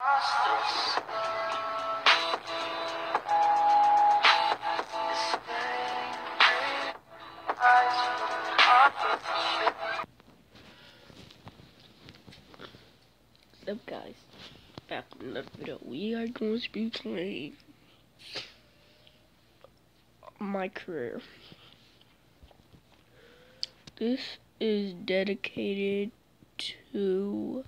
What's up, guys? Back with another video. We are going to be playing my career. This is dedicated to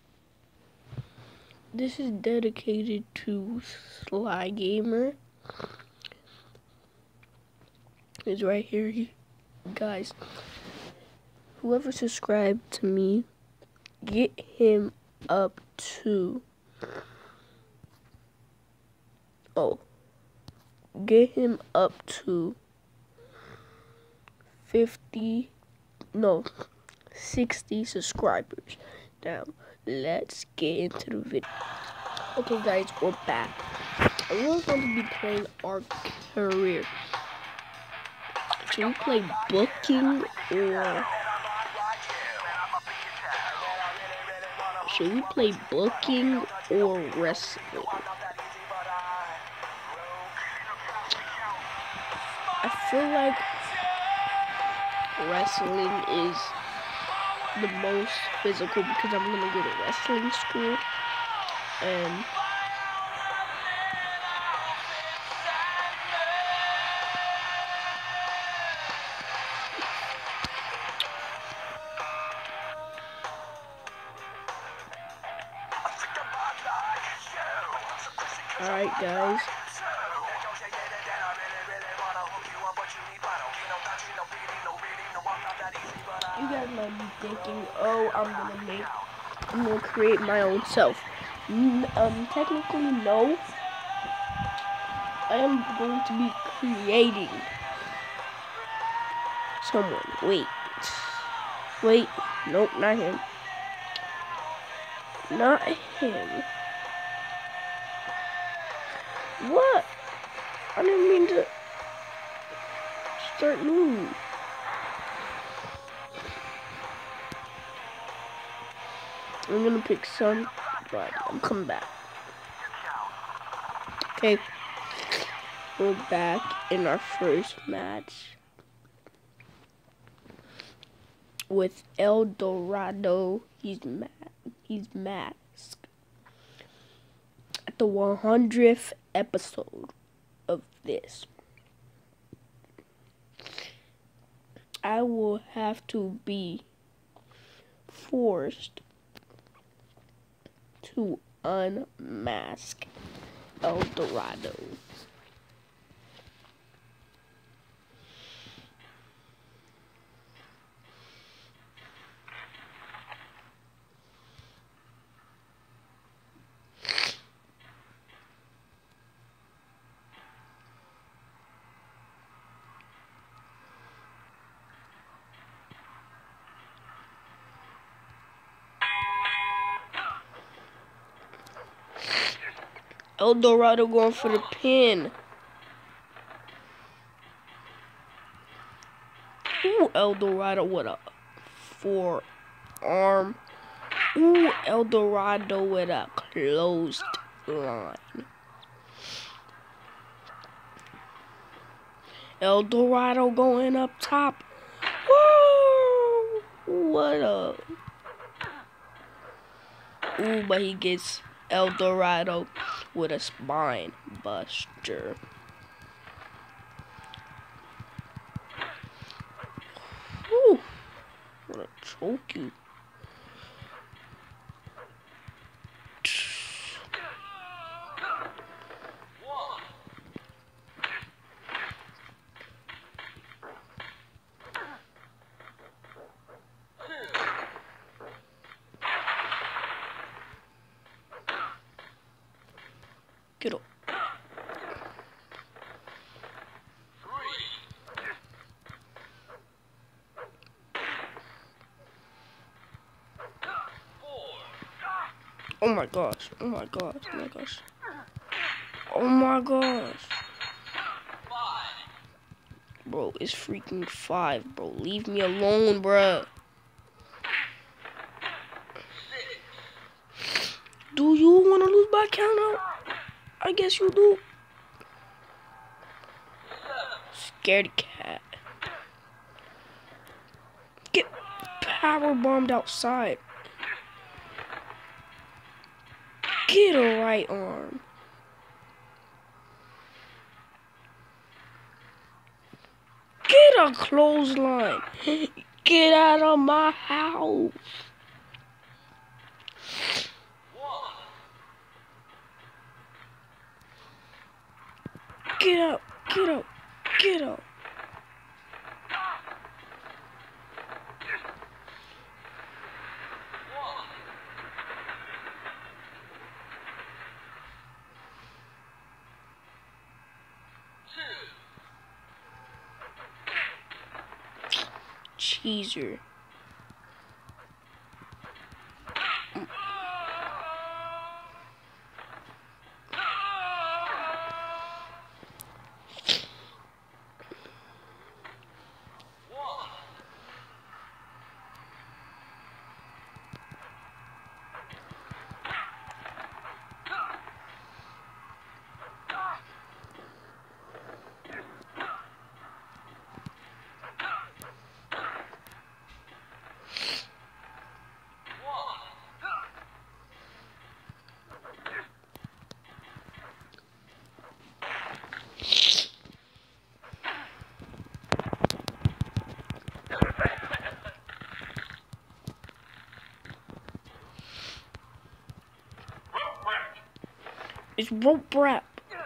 Sly Gamer. It's right here, guys. Whoever subscribed to me, get him up to get him up to 60 subscribers. Now let's get into the video. Okay, guys, we're back. We're going to be playing our career. Should we play booking or wrestling? I feel like wrestling is the most physical because I'm gonna go to wrestling school, and alright, guys. You guys might be thinking, oh, I'm gonna create my own self. Technically, no. I am going to be creating someone. Wait, nope, not him. Not him. What? I didn't mean to start new. I'm gonna pick some, but I'm coming back. Okay, we're back in our first match with El Dorado. He's masked at the 100th episode of this. I will have to be forced to unmask El Dorado. El Dorado going for the pin. Ooh, El Dorado with a forearm. Ooh, El Dorado with a closed line. El Dorado going up top. Woo! What up? Ooh, but he gets El Dorado with a spine buster. Whew. I'm gonna choke you. Get up. Oh my gosh. Oh my gosh. Oh my gosh. Oh my gosh. Bro, it's freaking 5, bro. Leave me alone, bro. Do you want to lose by count out? I guess you do. Scaredy cat. Get power bombed outside. Get a right arm. Get a clothesline. Get out of my house. Get up. Get up. Get up. Cheeser. It's rope wrap.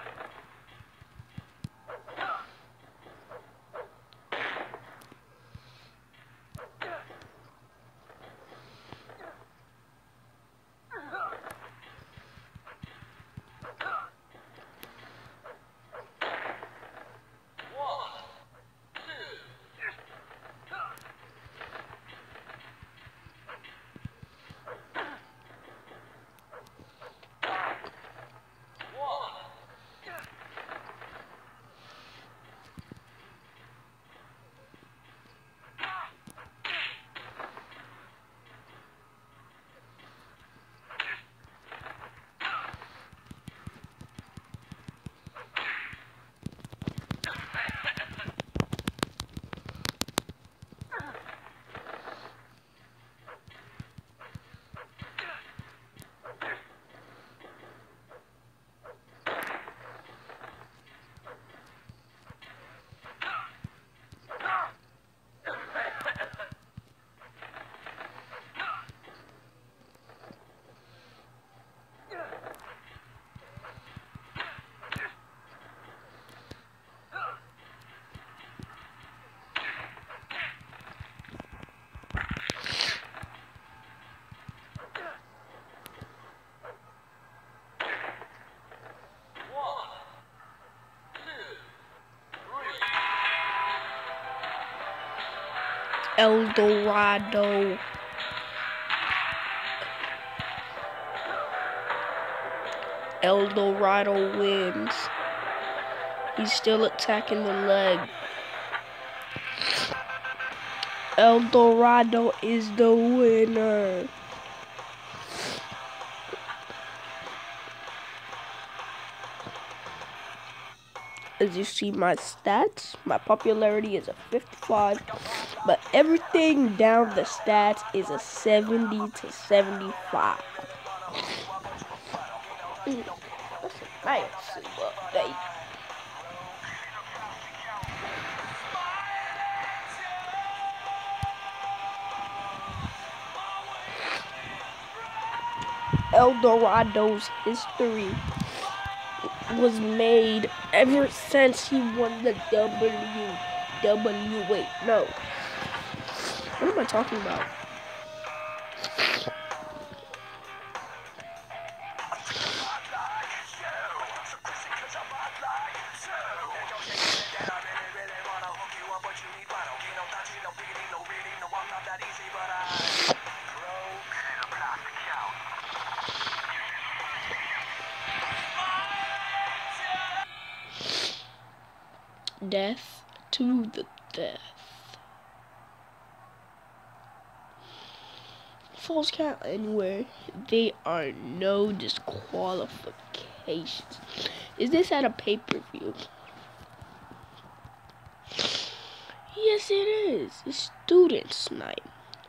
El Dorado. El Dorado wins. He's still attacking the leg. El Dorado is the winner. As you see my stats, my popularity is a 55, but everything down the stats is a 70 to 75. That's a nice update. El Dorado's history was made ever since he won the wait, no. What am I talking about? Death to the death. falls count anywhere. There are no disqualifications. Is this at a pay-per-view? Yes, it is. It's Students Night.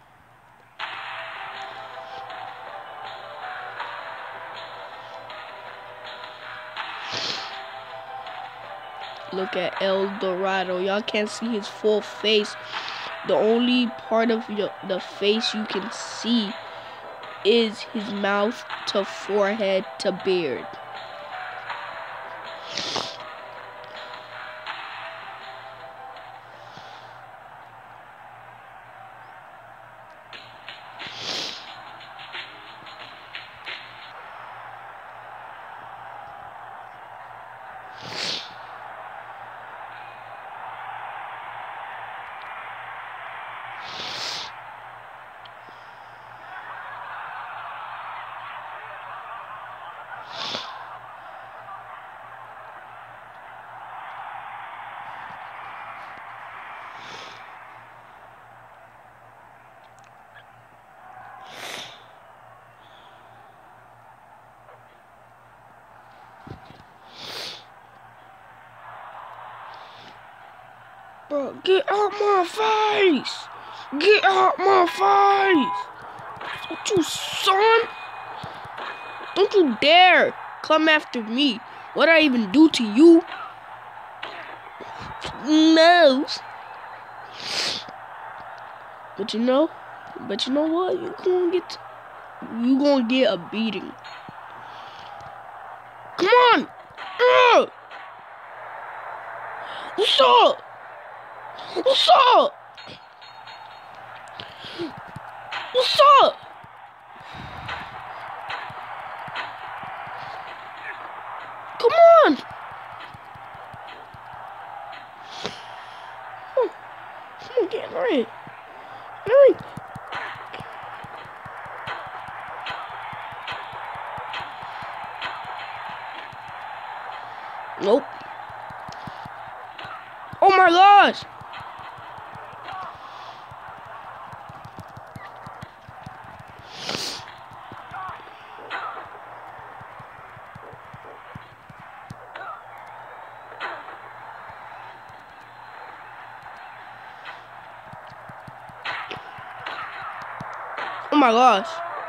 Look at El Dorado. Y'all can't see his full face. The only part of the face you can see is his mouth to forehead to beard. Bro, get out my face! Get out my face! Don't you, son? Don't you dare come after me. What did I even do to you? No. But you know what? You gonna get a beating. Come on! What's up? What's up? What's up? Come on! Come on, get right. Hurry. Nope. Oh my gosh! Oh my gosh.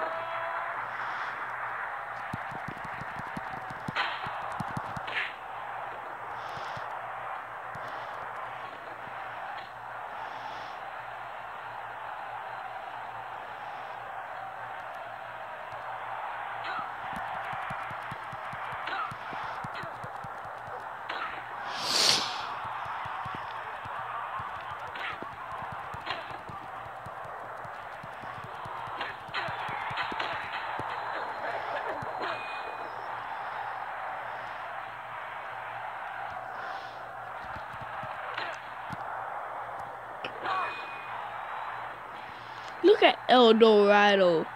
Look at El Dorado.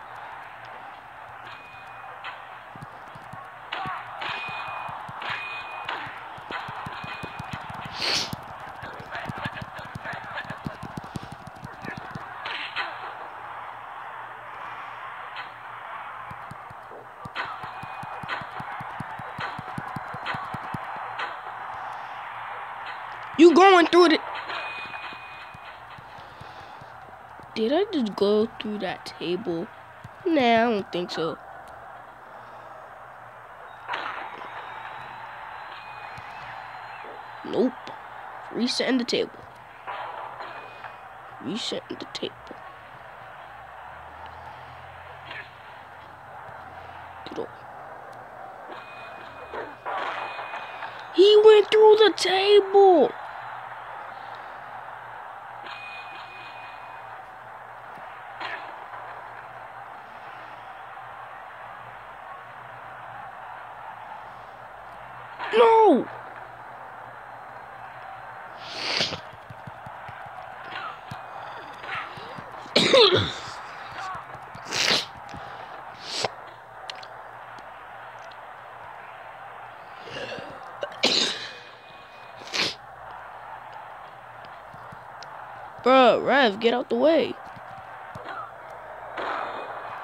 You going through the... Did I just go through that table? Nah, I don't think so. Nope. Resetting the table. Resetting the table. Get over. He went through the table. No! Bruh, Rev, get out the way.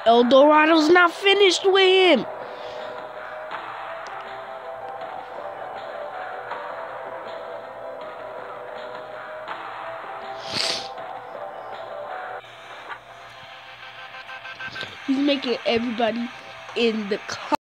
El Dorado's not finished with him. He's making everybody in the